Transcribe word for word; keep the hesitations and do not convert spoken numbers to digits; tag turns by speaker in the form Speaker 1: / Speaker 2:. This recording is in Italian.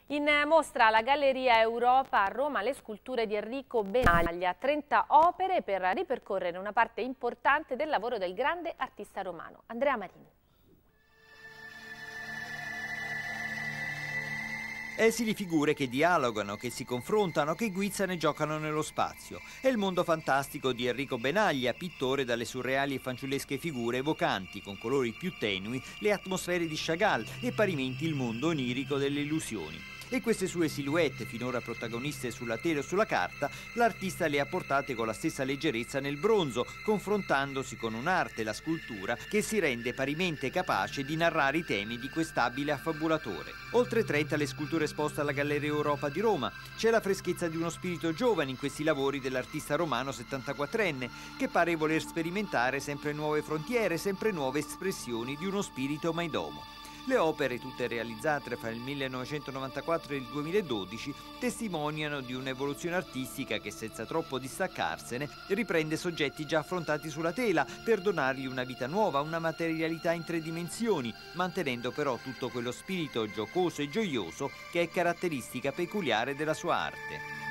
Speaker 1: In mostra alla Galleria Europa a Roma le sculture di Enrico Benaglia, trenta opere per ripercorrere una parte importante del lavoro del grande artista romano. Andrea Marini.
Speaker 2: Esili figure che dialogano, che si confrontano, che guizzano e giocano nello spazio. È il mondo fantastico di Enrico Benaglia, pittore dalle surreali e fanciullesche figure evocanti, con colori più tenui, le atmosfere di Chagall e parimenti il mondo onirico delle illusioni. E queste sue silhouette, finora protagoniste sulla tela o sulla carta, l'artista le ha portate con la stessa leggerezza nel bronzo, confrontandosi con un'arte, la scultura, che si rende parimente capace di narrare i temi di quest'abile affabulatore. Oltre trenta le sculture esposte alla Galleria Europa di Roma. C'è la freschezza di uno spirito giovane in questi lavori dell'artista romano settantaquattrenne, che pare voler sperimentare sempre nuove frontiere, sempre nuove espressioni di uno spirito maidomo. Le opere, tutte realizzate fra il millenovecentonovantaquattro e il duemiladodici, testimoniano di un'evoluzione artistica che, senza troppo distaccarsene, riprende soggetti già affrontati sulla tela per donargli una vita nuova, una materialità in tre dimensioni, mantenendo però tutto quello spirito giocoso e gioioso che è caratteristica peculiare della sua arte.